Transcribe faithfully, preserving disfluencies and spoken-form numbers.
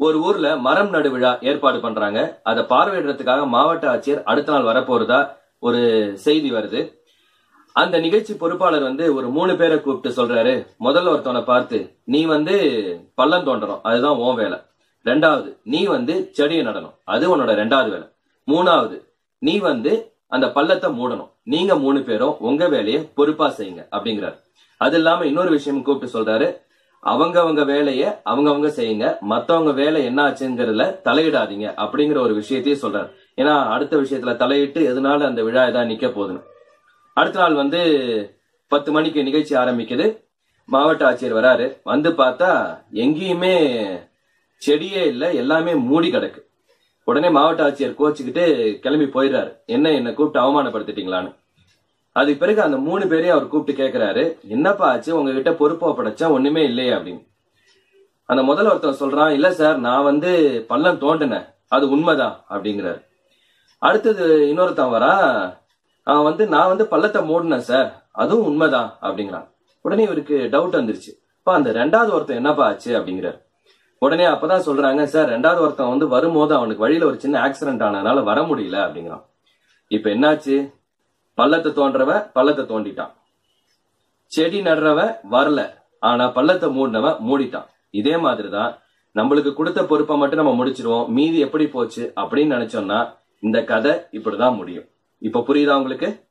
ஒரு ஊர்ல மரம் நடு விழா ஏற்பாடு பண்றாங்க. அதை பார்வையிடுறதுக்காக மாவட்ட ஆட்சியர் அடுத்த நாள் வரப்போறதா ஒரு செய்தி வருது. அந்த நிகழ்ச்சி பொறுப்பாளர் வந்து ஒரு மூணு பேரை கூப்பிட்டு சொல்றாரு, முதல்ல ஒருத்தவனை பார்த்து, நீ வந்து பள்ளம் தோண்டணும், அதுதான் உன் வேலை. ரெண்டாவது, நீ வந்து செடியை நடணும், அது உன்னோட ரெண்டாவது வேலை. மூணாவது, நீ வந்து அந்த பள்ளத்தை மூடணும். நீங்க மூணு பேரும் உங்க வேலையை பொறுப்பா செய்யுங்க அப்படிங்கிறாரு. அது இல்லாம இன்னொரு விஷயம் கூப்பிட்டு சொல்றாரு, அவங்க அவங்க வேலைய அவங்க அவங்க செய்யுங்க, மத்தவங்க வேலை என்ன ஆச்சுங்கிறதுல தலையிடாதீங்க அப்படிங்கிற ஒரு விஷயத்தையும் சொல்றாரு. ஏன்னா அடுத்த விஷயத்துல தலையிட்டு எதனால அந்த விழா ஏதாவது நிக்க போகுதுன்னு. அடுத்த நாள் வந்து பத்து மணிக்கு நிகழ்ச்சி ஆரம்பிக்குது. மாவட்ட ஆட்சியர் வராரு. வந்து பார்த்தா எங்கேயுமே செடியே இல்லை, எல்லாமே மூடி கிடக்கு. உடனே மாவட்ட ஆட்சியர் கோச்சுக்கிட்டு கிளம்பி போயிடுறாரு. என்ன என்ன கூப்பிட்டு அவமானப்படுத்திட்டீங்களான்னு. அதுக்கு பிறகு அந்த மூணு பேரையும் அவர் கூப்பிட்டு கேட்கிறாரு, என்னப்பா ஆச்சு, உங்ககிட்ட பொறுப்பா படைச்சா ஒண்ணுமே இல்லையே அப்படின்னு. அந்த முதல்ல ஒருத்தர் சொல்றான், இல்ல சார், நான் வந்து பள்ளம் தோண்டினேன், அது உண்மைதான் அப்படிங்கிறாரு. அடுத்தது இன்னொருத்தன் வரா, அவன் வந்து நான் வந்து பள்ளத்தை மூடினேன் சார், அதுவும் உண்மைதான் அப்படிங்கிறான். உடனே இவருக்கு டவுட் வந்துருச்சு, அப்ப அந்த ரெண்டாவது ஒருத்தன் என்னப்பா ஆச்சு அப்படிங்கிறாரு. உடனே அப்பதான் சொல்றாங்க, சார் ரெண்டாவது ஒருத்தன் வந்து வரும்போது அவனுக்கு வழியில ஒரு சின்ன ஆக்சிடென்ட் ஆனதுனால வர முடியல அப்படிங்கிறான். இப்ப என்னாச்சு, பள்ளத்தை தோன்றவ பள்ளத்தை தோண்டிட்டான், செடி நடுறவ வரல, ஆனா பள்ளத்தை மூடினவன் மூடிட்டான். இதே மாதிரிதான் நம்மளுக்கு கொடுத்த பொறுப்பை மட்டும் நம்ம முடிச்சிருவோம், மீதி எப்படி போச்சு அப்படின்னு நினைச்சோம்னா இந்த கதை இப்படிதான் முடியும். இப்ப புரியுதா உங்களுக்கு?